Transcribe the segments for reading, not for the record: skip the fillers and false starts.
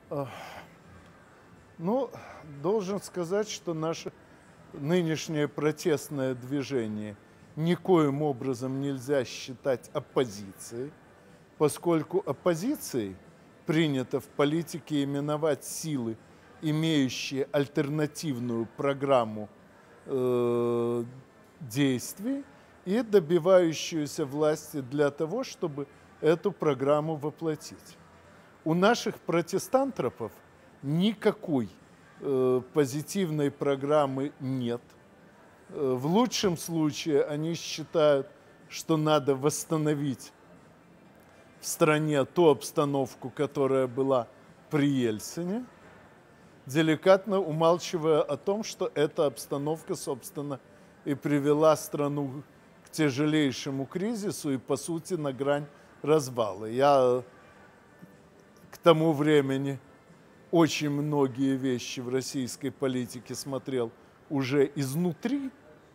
Ну, должен сказать, что наше нынешнее протестное движение никоим образом нельзя считать оппозицией, поскольку оппозицией принято в политике именовать силы, имеющие альтернативную программу действий и добивающуюся власти для того, чтобы эту программу воплотить. У наших протестантропов никакой позитивной программы нет. В лучшем случае они считают, что надо восстановить в стране ту обстановку, которая была при Ельцине, деликатно умалчивая о том, что эта обстановка, собственно, и привела страну к тяжелейшему кризису и, по сути, на грань развала. Я к тому времени очень многие вещи в российской политике смотрел уже изнутри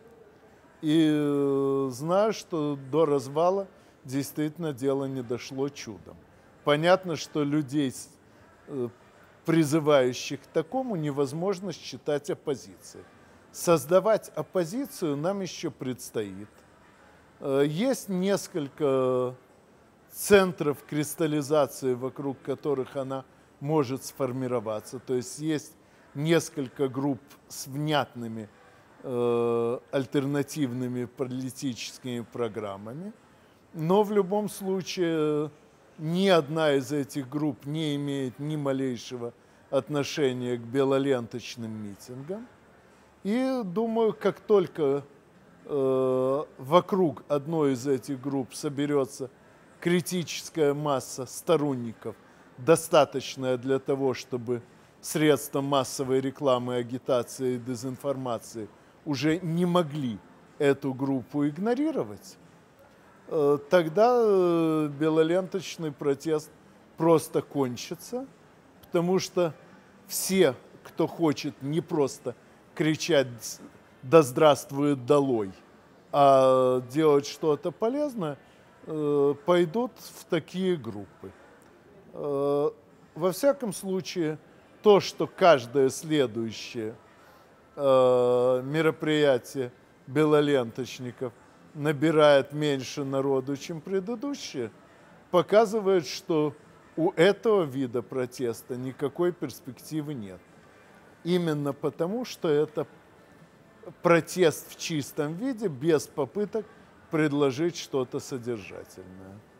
и знаю, что до развала действительно дело не дошло чудом. Понятно, что людей, призывающих к такому, невозможно считать оппозицией. Создавать оппозицию нам еще предстоит. Есть несколько центров кристаллизации, вокруг которых она может сформироваться. То есть есть несколько групп с внятными альтернативными политическими программами. Но в любом случае ни одна из этих групп не имеет ни малейшего отношения к белоленточным митингам. И думаю, как только вокруг одной из этих групп соберется критическая масса сторонников, достаточная для того, чтобы средства массовой рекламы, агитации и дезинформации уже не могли эту группу игнорировать, тогда белоленточный протест просто кончится, потому что все, кто хочет не просто кричать «Да здравствует долой!», а делать что-то полезное, пойдут в такие группы. Во всяком случае, то, что каждое следующее мероприятие белоленточников набирает меньше народу, чем предыдущее, показывает, что у этого вида протеста никакой перспективы нет. Именно потому, что это протест в чистом виде, без попыток предложить что-то содержательное.